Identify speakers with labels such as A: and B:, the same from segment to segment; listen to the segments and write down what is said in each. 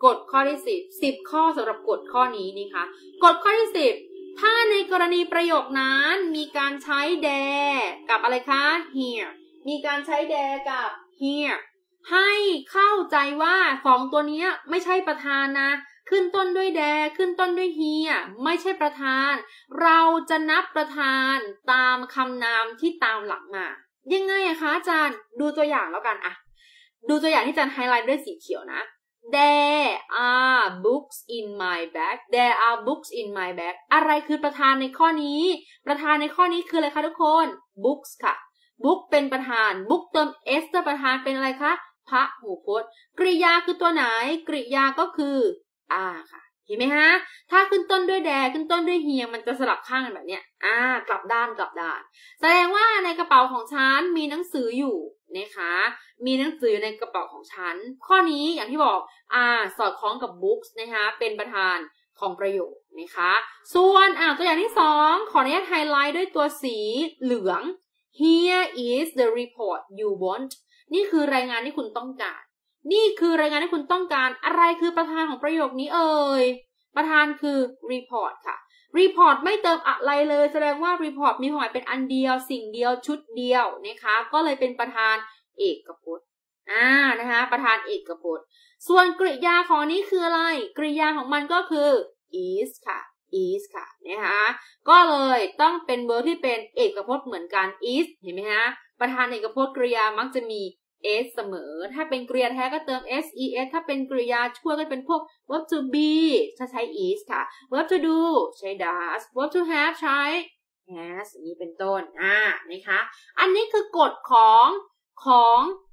A: กฎข้อที่10ข้อสำหรับกฎข้อนี้นี่ค่ะกฎข้อที่10ถ้าในกรณีประโยคนั้นมีการใช้ there กับอะไรคะ here มีการใช้ there กับ here ให้เข้าใจว่า2ตัวนี้ไม่ใช่ประธานนะขึ้นต้นด้วย there ขึ้นต้นด้วย here ไม่ใช่ประธานเราจะนับประธานตามคำนามที่ตามหลังมายังไงอะคะอาจารย์ดูตัวอย่างแล้วกันอะดูตัวอย่างที่อาจารย์ไฮไลท์ด้วยสีเขียวนะ There are books in my bag There are books in my bag อะไรคือประธานในข้อนี้ประธานในข้อนี้คืออะไรคะทุกคน books ค่ะ book เป็นประธาน book เติม s เติมประธานเป็นอะไรคะพหูพจน์กริยาคือตัวไหนกริยาก็คือ are ค่ะเห็นไหมฮะถ้าขึ้นต้นด้วย there ขึ้นต้นด้วย here มันจะสลับข้างกันแบบเนี้ยกลับด้านแสดงว่าในกระเป๋าของฉันมีหนังสืออยู่นะคะมีหนังสืออยู่ในกระเป๋าของฉันข้อนี้อย่างที่บอกสอดคล้องกับ books นะคะเป็นประธานของประโยคนะคะส่วนตัวอย่างที่2ขออนุญาตไฮไลท์ด้วยตัวสีเหลือง Here is the report you want นี่คือรายงานที่คุณต้องการนี่คือรายงานที่คุณต้องการอะไรคือประธานของประโยคนี้เอ่ยประธานคือ report ค่ะ report ไม่เติมอะไรเลยแสดงว่า report มีความหมายเป็นอันเดียวสิ่งเดียวชุดเดียวนะคะก็เลยเป็นประธานเอกพจน์นะคะประธานเอกพจน์ส่วนกริยาของนี้คืออะไรกริยาของมันก็คือ is ค่ะ is ค่ะนะคะก็เลยต้องเป็น verb ที่เป็นเอกพจน์เหมือนกัน is เห็นไหมฮะประธานเอกพจน์กริยามักจะมี s เสมอถ้าเป็นกริยาแท้ก็เติม ses ถ้าเป็นกริยาช่วยก็เป็นพวก verb to be จะใช้ is ค่ะ verb to do ใช้ does verb to have ใช้ has อย่างนี้เป็นต้นนะคะอันนี้คือกฎของ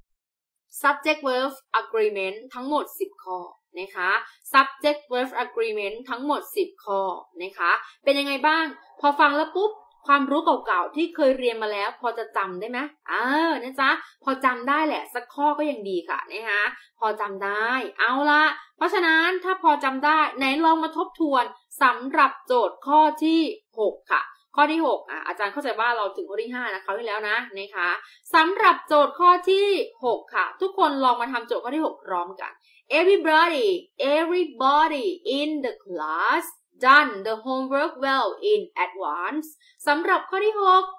A: subject verb agreement ทั้งหมด10ข้อนะคะ subject verb agreement ทั้งหมด10ข้อนะคะเป็นยังไงบ้างพอฟังแล้วปุ๊บความรู้เก่าๆที่เคยเรียนมาแล้วพอจะจำได้ไหมนะจ๊ะพอจำได้แหละสักข้อก็ยังดีค่ะนะคะพอจำได้เอาละเพราะฉะนั้นถ้าพอจำได้ไหนลองมาทบทวนสำหรับโจทย์ข้อที่6ค่ะข้อที่6อาจารย์เข้าใจว่าเราถึงข้อที่5นะเขาที่แล้วนะคะสำหรับโจทย์ข้อที่6ค่ะทุกคนลองมาทำโจทย์ข้อที่6พร้อมกัน everybody in the class done the homework well in advance สำหรับข้อที่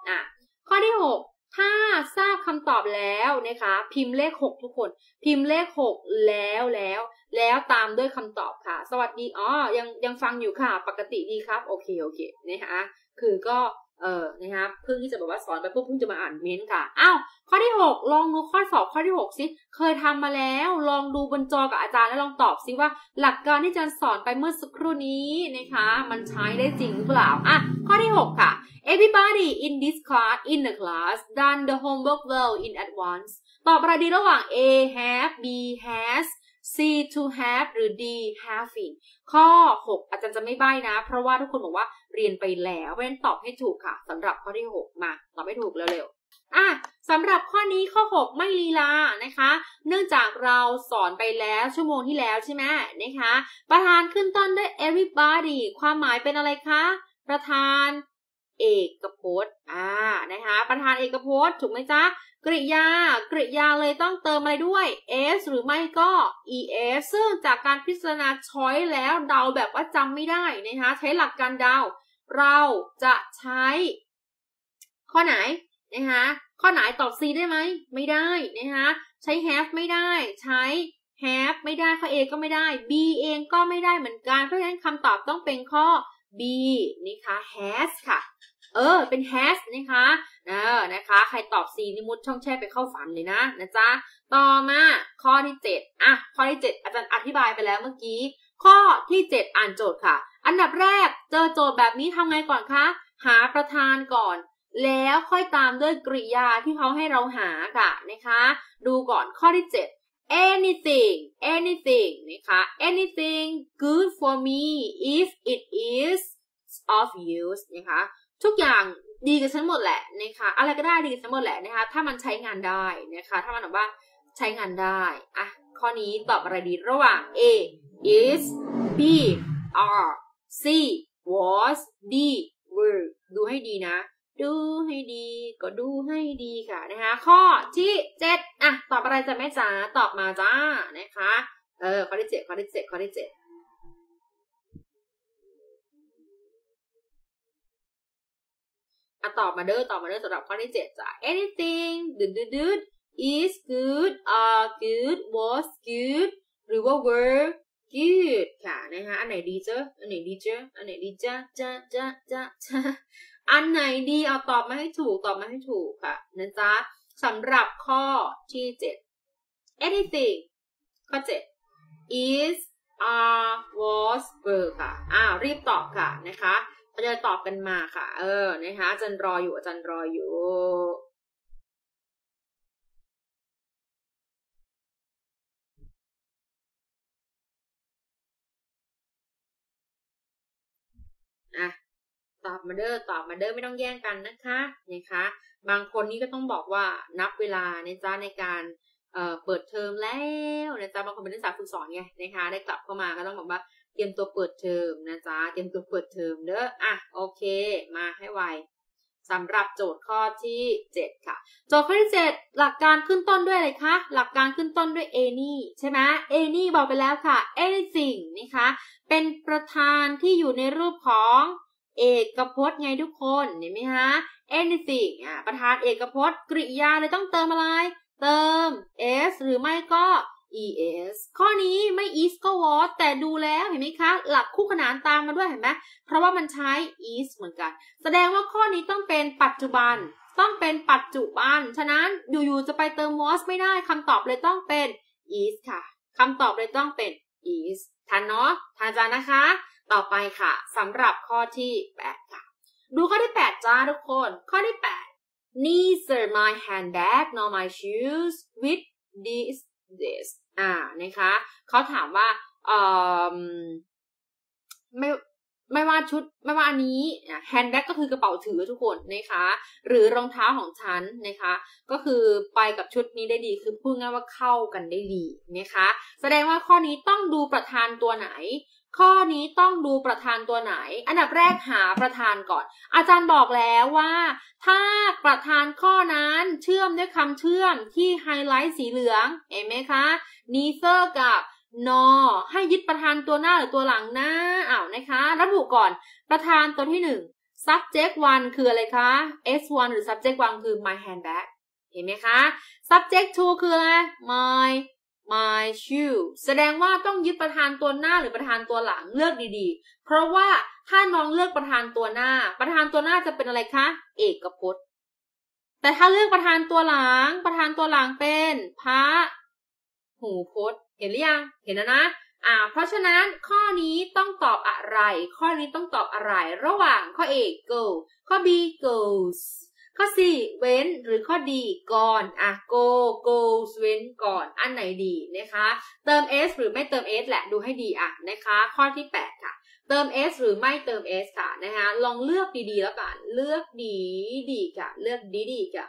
A: 6ข้อที่6ถ้าทราบคำตอบแล้วนะคะพิมพ์เลข6ทุกคนพิมพ์เลข6แล้วตามด้วยคำตอบค่ะสวัสดียังฟังอยู่ค่ะปกติดีครับโอเคนะคะคือก็นะคะเพิ่งที่จะบอกว่าสอนไปปุ๊บเพิ่งจะมาอ่านเม้นต์ค่ะข้อที่6ลองดูข้อสอบข้อที่6สิเคยทำมาแล้วลองดูบนจอกับอาจารย์แล้วลองตอบสิว่าหลักการที่อาจารย์สอนไปเมื่อสักครู่นี้นะคะมันใช้ได้จริงหรือเปล่าข้อที่6ค่ะ everybody in the class done the homework well in advance ตอบอะไรดีระหว่าง A have B has C to have หรือ D having ข้อ6อาจารย์จะไม่ใบ้นะเพราะว่าทุกคนบอกว่าเรียนไปแล้วเพราะฉะนั้นตอบให้ถูกค่ะสำหรับข้อที่6มาตอบให้ถูกเร็วๆสำหรับข้อนี้ข้อ6ไม่ลีลานะคะเนื่องจากเราสอนไปแล้วชั่วโมงที่แล้วใช่ไหมนะคะประธานขึ้นต้นด้วย everybody ความหมายเป็นอะไรคะประธานเอกพจน์นะคะประธานเอกพจน์ถูกไหมจ๊ะกริยาเลยต้องเติมอะไรด้วย s หรือไม่ก็ es ซึ่งจากการพิจารณาช้อยแล้วเดาแบบว่าจำไม่ได้นะคะใช้หลักการเดาเราจะใช้ข้อไหนนะคะข้อไหนตอบ C ได้ไหมไม่ได้นะคะใช้ have ไม่ได้ใช้ have ไม่ได้ข้อ A ก็ไม่ได้ B เองก็ไม่ได้เหมือนกันเพราะฉะนั้นคำตอบต้องเป็นข้อ B นะคะ has ค่ะเป็น has นะคะใครตอบ C นี่มุดช่องแช่ไปเข้าฝันเลยนะจ๊ะต่อมาข้อที่7ข้อที่7อาจารย์อธิบายไปแล้วเมื่อกี้ข้อที่7อ่านโจทย์ค่ะอันดับแรกเจอโจทย์แบบนี้ทำไงก่อนคะหาประธานก่อนแล้วค่อยตามด้วยกริยาที่เขาให้เราหาค่ะนะคะดูก่อนข้อที่7 anything นะคะ anything good for me if it is of use นะคะทุกอย่างดีกับฉันหมดแหละนะคะอะไรก็ได้ดีกับฉันหมดแหละนะคะถ้ามันใช้งานได้นะคะถ้ามันแบบว่าใช้งานได้ข้อนี้ตอบอะไรดีระหว่าง A is B are C was D were ดูให้ดีนะดูให้ดีก็ดูให้ดีค่ะนะคะข้อที่7ตอบอะไรจ้ะแม่จ๋าตอบมาจ้านะคะข้อที่7ข้อที่7ข้อที่7ตอบมาเด้อสำหรับข้อที่7จ้ะ anything is good good was good หรือว่า were good ค่ะนะคะอันไหนดีเจ้าอันไหนดีจ้าอันไหนดีจ้าอันไหนดีเอาตอบมาให้ถูกค่ะนะจ๊ะสำหรับข้อที่7 anything ข้อ7 is are was were ค่ะรีบตอบค่ะนะคะเราจะตอบกันมาค่ะนะคะอาจารย์รออยู่ตอบมาเด้อไม่ต้องแย่งกันนะคะบางคนนี่ก็ต้องบอกว่านับเวลานะจ๊ะในการเปิดเทอมแล้วนะจ๊ะบางคนเป็นนักศึกษาฝึกสอนไงนะคะได้กลับเข้ามาก็ต้องบอกว่าเตรียมตัวเปิดเทอมนะจ๊ะเตรียมตัวเปิดเทอมเด้อโอเคมาให้ไวสำหรับโจทย์ข้อที่7ค่ะโจทย์ข้อที่7หลักการขึ้นต้นด้วยอะไรคะหลักการขึ้นต้นด้วย any ใช่ไหม any บอกไปแล้วค่ะ anything นะคะเป็นประธานที่อยู่ในรูปของเอกพจน์ไงทุกคนเห็นไหมคะ anything ประธานเอกพจน์กริยาเลยต้องเติมอะไรเติม s หรือไม่ก็ es ข้อนี้ไม่ is ก็ was แต่ดูแล้วเห็นไหมคะหลักคู่ขนานตามมาด้วยเห็นไหมเพราะว่ามันใช้ is เหมือนกันแสดงว่าข้อนี้ต้องเป็นปัจจุบันฉะนั้นอยู่ๆจะไปเติม was ไม่ได้คำตอบเลยต้องเป็น is ค่ะคำตอบเลยต้องเป็น is ทันเนาะทันจ้านะคะต่อไปค่ะสำหรับข้อที่8ค่ะดูข้อที่8จ้าทุกคนข้อที่8 neither my handbag nor my shoes with this นะคะเขาถามว่าไม่ว่าชุดไม่ว่าอันนี้แฮนด์แบ็กก็คือกระเป๋าถือทุกคนนะคะหรือรองเท้าของฉันนะคะก็คือไปกับชุดนี้ได้ดีคือพูดง่ายว่าเข้ากันได้ดีนะคะแสดงว่าข้อนี้ต้องดูประธานตัวไหนข้อนี้ต้องดูประธานตัวไหนอันดับแรกหาประธานก่อนอาจารย์บอกแล้วว่าถ้าประธานข้อนั้นเชื่อมด้วยคำเชื่อมที่ไฮไลท์สีเหลืองเห็นไหมคะ neither กับnor ให้ยึดประธานตัวหน้าหรือตัวหลังนะนะคะระบุก่อนประธานตัวที่1 subject 1คืออะไรคะ s1 หรือ subject 1คือ my handbag เห็นไหมคะ subject 2คืออะไร my shoe แสดงว่าต้องยึดประธานตัวหน้าหรือประธานตัวหลังเลือกดีๆเพราะว่าถ้าน้องเลือกประธานตัวหน้าจะเป็นอะไรคะเอกพจน์แต่ถ้าเลือกประธานตัวหลังเป็นพหูพจน์เห็นหรือยังเห็นแล้วนะเพราะฉะนั้นข้อนี้ต้องตอบอะไรระหว่างข้อ A go ข้อ B goes ข้อ C เว้นหรือข้อ D ก่อนgoes เว้นก่อนอันไหนดีนะคะเติม s หรือไม่เติม s แหละดูให้ดีนะคะข้อที่8ค่ะเติม s หรือไม่เติม s ค่ะนะคะลองเลือกดีๆแล้วกันเลือกดีค่ะเลือกดีค่ะ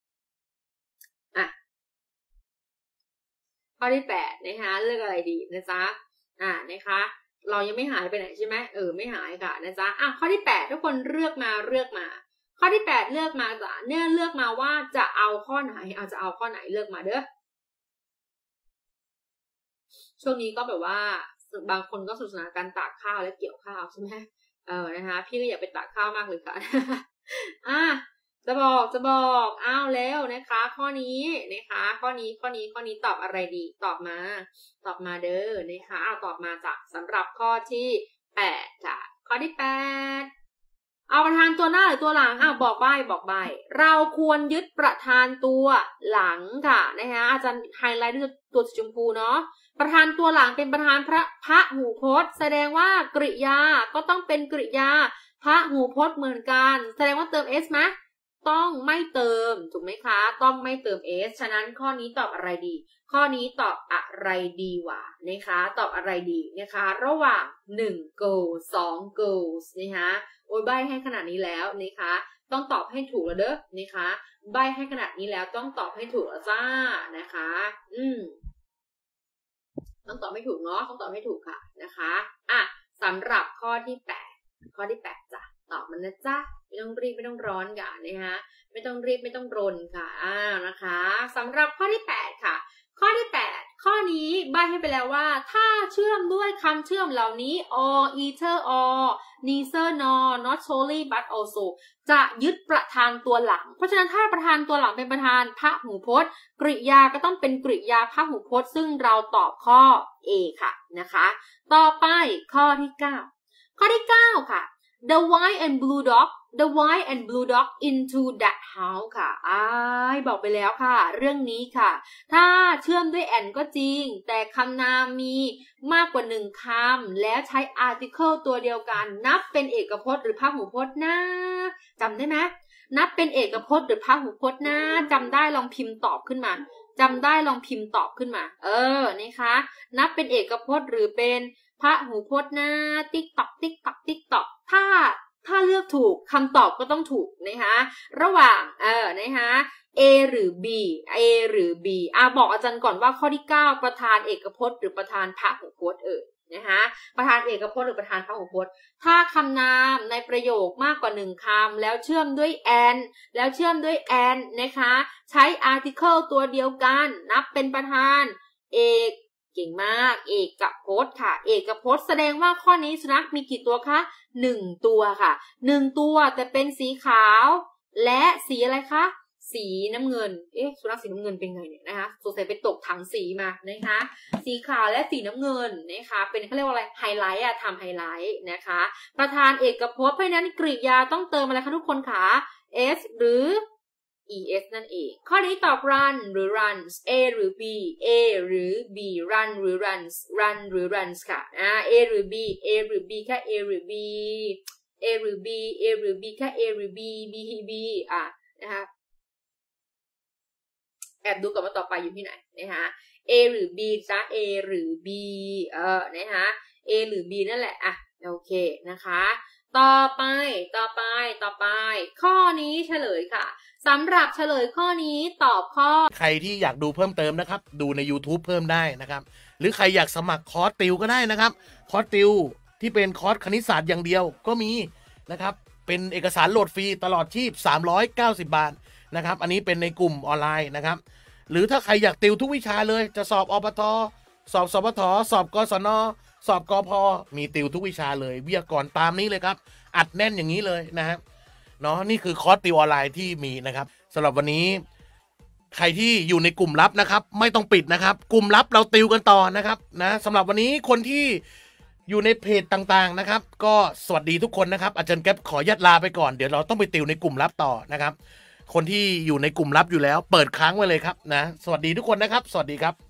A: ข้อที่8นะคะเลือกอะไรดีนะจ๊ะนะคะเรายังไม่หายไปไหนใช่ไหมไม่หายค่ะนะจ๊ะข้อที่8ทุกคนเลือกมาข้อที่8เลือกมาจ้ะเนี่ยเลือกมาว่าจะเอาข้อไหนจะเอาข้อไหนเลือกมาเด้อช่วงนี้ก็แบบว่าบางคนก็สนุกสนานการตากข้าวและเกี่ยวข้าวใช่ไหมนะคะพี่ก็อยากไปตากข้าวมากเลยค่ะจะบอกแล้วนะคะข้อนี้นะคะข้อนี้ตอบอะไรดีตอบมาเด้อนะคะตอบมาจากสำหรับข้อที่8ค่ะข้อที่8เอาประธานตัวหน้าหรือตัวหลังบอกใบ้เราควรยึดประธานตัวหลังค่ะนะคะอาจารย์ไฮไลท์ด้วยตัวสีชมพูเนาะประธานตัวหลังเป็นประธานพระหูพจน์แสดงว่ากริยาก็ต้องเป็นกริยาพระหูพจน์เหมือนกันแสดงว่าเติม s ไหมต้องไม่เติมถูกไหมคะต้องไม่เติม s ฉะนั้นข้อนี้ตอบอะไรดีข้อนี้ตอบอะไรดีวะนะคะตอบอะไรดีนะคะระหว่าง1 go 2 goes นะคะโอ้ยใบให้ขนาดนี้แล้วนะคะต้องตอบให้ถูกแล้วเด้อนะคะใบให้ขนาดนี้แล้วต้องตอบให้ถูกแล้วจ้านะคะต้องตอบให้ถูกเนาะต้องตอบให้ถูกค่ะนะคะสำหรับข้อที่8จ้ะตอบมันนะจ๊ะไม่ต้องรีบไม่ต้องร้อนกันนะคะไม่ต้องรีบไม่ต้องรนค่ะนะคะสำหรับข้อที่8ค่ะข้อข้อนี้ใบ้ให้ไปแล้วว่าถ้าเชื่อมด้วยคำเชื่อมเหล่านี้ or either or neither nor not solely but also จะยึดประธานตัวหลังเพราะฉะนั้นถ้าประธานตัวหลังเป็นประธานพหูพจน์กริยาก็ต้องเป็นกริยาพหูพจน์ซึ่งเราตอบข้อ A ค่ะนะคะต่อไปข้อที่9ข้อที่9ค่ะ The white and blue dog The white and blue dog into that house ค่ะบอกไปแล้วค่ะเรื่องนี้ค่ะถ้าเชื่อมด้วย and ก็จริงแต่คำนามมีมากกว่า1คำแล้วใช้ article ตัวเดียวกันนับเป็นเอกพจน์หรือพหูพจน์นะจำได้ไหมนับเป็นเอกพจน์หรือพหูพจน์นะจำได้ลองพิมพ์ตอบขึ้นมาจำได้ลองพิมพ์ตอบขึ้นมานะคะนับเป็นเอกพจน์หรือเป็นพหูพจน์นะติ๊กตอกติ๊กตอกติ๊กตอกถ้าเลือกถูกคำตอบก็ต้องถูกนะคะระหว่างนะคะ A หรือ B A หรือ B บอกอาจารย์ก่อนว่าข้อที่9ประธานเอกพจน์หรือประธานพหูพจน์นะคะประธานเอกพจน์หรือประธานพหูพจน์ถ้าคำนามในประโยคมากกว่า1คำแล้วเชื่อมด้วย and แล้วเชื่อมด้วย and นะคะใช้ article ตัวเดียวกันนับเป็นประธานเอกเก่งมากเอกพจน์ค่ะเอกพจน์แสดงว่าข้อนี้สุนัขมีกี่ตัวคะ1ตัวค่ะ1ตัวแต่เป็นสีขาวและสีอะไรคะสีน้ำเงินสุนัขสีน้ำเงินเป็นไงเนี่ยนะคะสงสัยไปตกถังสีมานะคะสีขาวและสีน้ำเงินนะคะเป็นเขาเรียกว่าอะไรไฮไลท์ทำไฮไลท์นะคะประธานเอกพจน์เพราะฉะนั้นกริยาต้องเติมอะไรคะทุกคนคะ s หรือ es นั่นเองข้อนี้ตอบ run หรือ runs a หรือ b a หรือ b run หรือ runs run หรือ runs ค่ะa หรือ b a หรือ b แค่ a หรือ b a หรือ b a หรือ b แค่ a หรือ b b นะคะแอบดูก่อนว่าต่อไปอยู่ที่ไหนนะคะ a หรือ b จ้ะ a หรือ b นะคะ a หรือ b นั่นแหละโอเคนะคะต่อไปข้อนี้เฉลยค่ะสำหรับเฉลยข้อนี้ตอบข้อ
B: ใครที่อยากดูเพิ่มเติมนะครับดูใน YouTube เพิ่มได้นะครับหรือใครอยากสมัครคอร์สติวก็ได้นะครับคอร์สติวที่เป็นคอร์สคณิตศาสตร์อย่างเดียวก็มีนะครับเป็นเอกสารโหลดฟรีตลอดชีพ390 บาทนะครับอันนี้เป็นในกลุ่มออนไลน์นะครับหรือถ้าใครอยากติวทุกวิชาเลยจะสอบอปทสอบสปทสอบกศนสอบกพมีติวทุกวิชาเลยวิทยากรตามนี้เลยครับอัดแน่นอย่างนี้เลยนะครับเนาะนี่คือคอร์สติวออนไลน์ที่มีนะครับสำหรับวันนี้ใครที่อยู่ในกลุ่มลับนะครับไม่ต้องปิดนะครับกลุ่มลับเราติวกันต่อนะครับนะสำหรับวันนี้คนที่อยู่ในเพจต่างๆนะครับก็สวัสดีทุกคนนะครับอาจารย์แก๊ปขอยัดลาไปก่อนเดี๋ยวเราต้องไปติวในกลุ่มลับต่อนะครับคนที่อยู่ในกลุ่มลับอยู่แล้วเปิดค้างไว้เลยครับนะสวัสดีทุกคนนะครับสวัสดีครับ